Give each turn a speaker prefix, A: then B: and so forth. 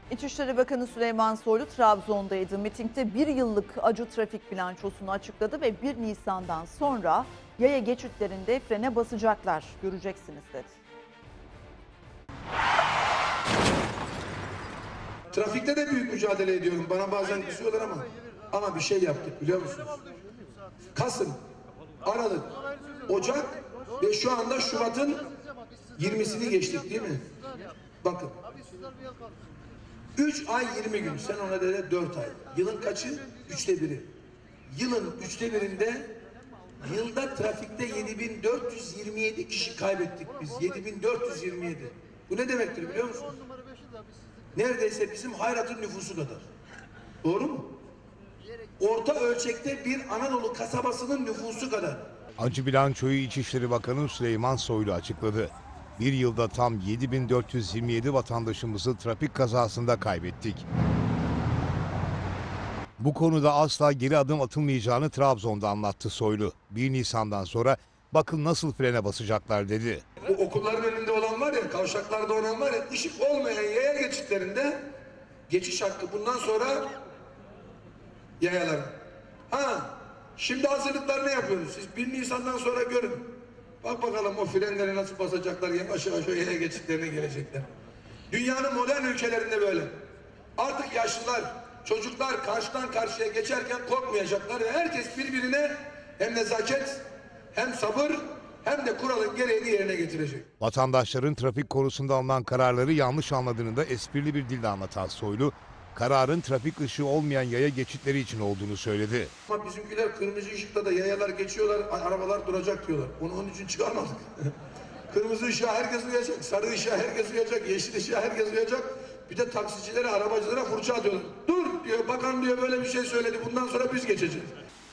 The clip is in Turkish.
A: İçişleri Bakanı Süleyman Soylu Trabzon'daydı. Mitingde bir yıllık acı trafik bilançosunu açıkladı ve 1 Nisan'dan sonra yaya geçitlerinde frene basacaklar. Göreceksiniz dedi.
B: Trafikte de büyük mücadele ediyorum. Bana bazen kızıyorlar ama bir şey yaptık biliyor musunuz? Kasım, Aralık, Ocak ve şu anda Şubat'ın 20'sini geçtik değil mi? Bakın. 3 ay 20 gün. Sen ona de 4 ay. Yılın kaçı? 1/3. Yılın 1/3'inde yılda trafikte 7427 kişi kaybettik biz. 7427. Bu ne demektir biliyor musunuz? Neredeyse bizim Hayrat'ın nüfusu kadar. Doğru mu? Orta ölçekte bir Anadolu kasabasının nüfusu kadar.
C: Acı bilançoyu İçişleri Bakanı Süleyman Soylu açıkladı. Bir yılda tam 7427 vatandaşımızı trafik kazasında kaybettik. Bu konuda asla geri adım atılmayacağını Trabzon'da anlattı Soylu. 1 Nisan'dan sonra bakın nasıl frene basacaklar dedi.
B: Bu okulların önünde olan var ya, kavşaklarda olan var ya, ışık olmayan yaya geçitlerinde geçiş hakkı bundan sonra yayalar. Şimdi hazırlıklarını yapıyoruz. Siz 1 Nisan'dan sonra görün. Bak bakalım o frenleri nasıl basacaklar, yavaş yavaş o yaya geçitlerine gelecekler. Dünyanın modern ülkelerinde böyle. Artık yaşlılar, çocuklar karşıdan karşıya geçerken korkmayacaklar ve herkes birbirine hem nezaket, hem sabır, hem de kuralın gereğini yerine getirecek.
C: Vatandaşların trafik konusunda alınan kararları yanlış anladığını da esprili bir dille anlatan Soylu, kararın trafik ışığı olmayan yaya geçitleri için olduğunu söyledi.
B: Ama bizimkiler kırmızı ışıkta da yayalar geçiyorlar, arabalar duracak diyorlar. Onun için çıkarmadık. Kırmızı ışığa herkes uyacak, sarı ışığa herkes uyacak, yeşil ışığa herkes uyacak. Bir de taksicilere, arabacılara fırça atıyorlar. Dur diyor, bakan diyor böyle bir şey söyledi, bundan sonra biz geçeceğiz.